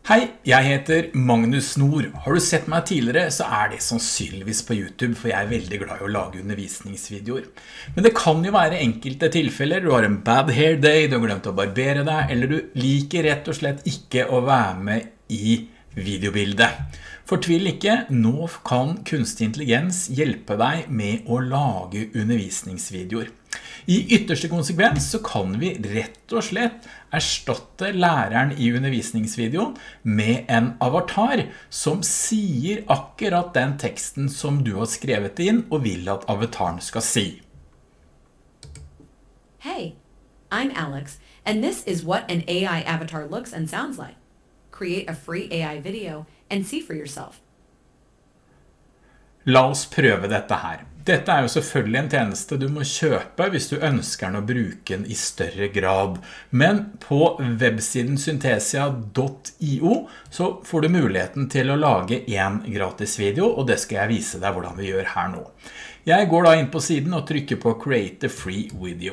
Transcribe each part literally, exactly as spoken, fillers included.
Hei, jeg heter Magnus Nord. Har du sett meg tidligere, så er det sannsynligvis på YouTube, for jeg er veldig glad i å lage undervisningsvideoer. Men det kan jo være enkelte tilfeller. Du har en bad hair day, du har glemt å barbere deg, eller du liker rett og slett ikke å være med i videobildet. Fortvil ikke, nå kan kunstig intelligens hjelpe deg med å lage undervisningsvideoer. I ytterste konsekvens så kan vi rett og slett erstatte læreren i undervisningsvideoen med en avatar som sier akkurat den teksten som du har skrevet inn og vil at avataren skal si. Hey, I'm Alex, and this is what an A I avatar looks and sounds like. Create a free A I video and see for yourself. La oss prøve dette her. Dette er jo selvfølgelig en tjeneste du må kjøpe hvis du ønsker å bruke den i større grad. Men på websiden synthesia punktum i o så får du muligheten til å lage en gratis video, og det skal jeg vise deg hvordan vi gjør her nå. Jeg går da inn på siden og trykker på Create a free video.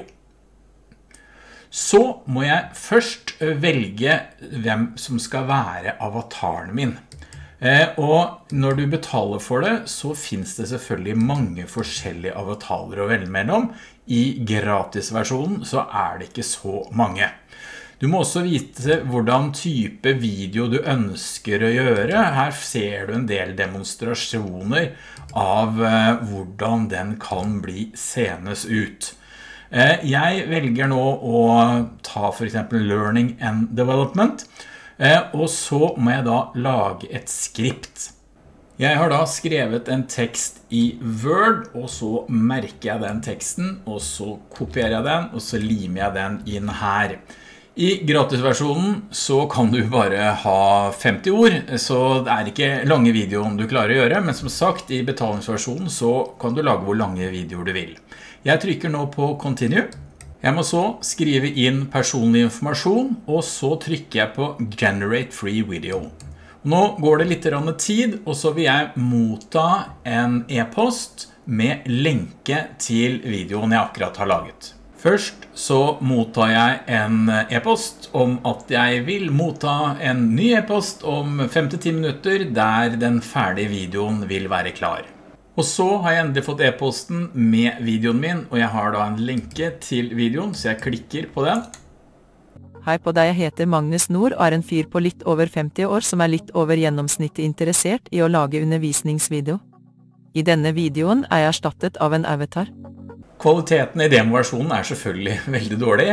Så må jeg først velge hvem som skal være avataren min. Eh, og når du betaler for det, så finnes det selvfølgelig mange forskjellige avatarer å velge mellom. I gratisversjonen så er det ikke så mange. Du må også vite hvordan type video du ønsker å gjøre. Her ser du en del demonstrasjoner av eh, hvordan den kan bli senes ut. Eh, jeg velger nå å ta for eksempel Learning and Development. Eh, og så må jeg da lage et skript. Jeg har da skrevet en tekst i Word, og så merker jeg den teksten, og så kopierer jeg den, og så limer jeg den inn her. I gratisversjonen så kan du bare ha femti ord, så det er ikke lange videoer du klarer å gjøre, men som sagt, i betalingsversjonen så kan du lage hvor lange videoer du vil. Jeg trykker nå på Continue. Jeg må så skrive inn personlig informasjon, og så trykker jeg på Generate Free Video. Nå går det litt tid, og så vil jeg motta en e-post med lenke til videoen jeg akkurat har laget. Først så mottar jeg en e-post om at jeg vil motta en ny e-post om fem til ti minutter, der den ferdige videoen vil være klar. Og så har jeg endelig fått e-posten med videoen min, og jeg har da en lenke til videoen, så jeg klikker på den. Hei på deg, jeg heter Magnus Nord og er en fyr på litt over femti år som er litt over gjennomsnittet interessert i å lage undervisningsvideo. I denne videoen er jeg erstattet av en avatar. Kvaliteten i demoversjonen er selvfølgelig veldig dårlig,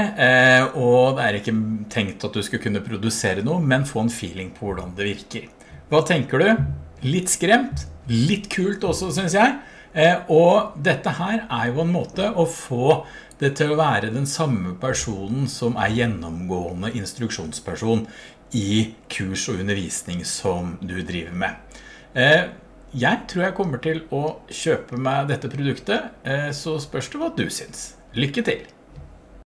og det er ikke tenkt at du skulle kunne produsere noe, men få en feeling på hvordan det virker. Hva tenker du? Litt skremt? Litt kult også, synes jeg. Og dette her er jo en måte å få det til å være den samme personen som er gjennomgående instruksjonsperson i kurs og undervisning som du driver med. Jeg tror jeg kommer til å kjøpe meg dette produktet, så spørs det hva du synes. Lykke til!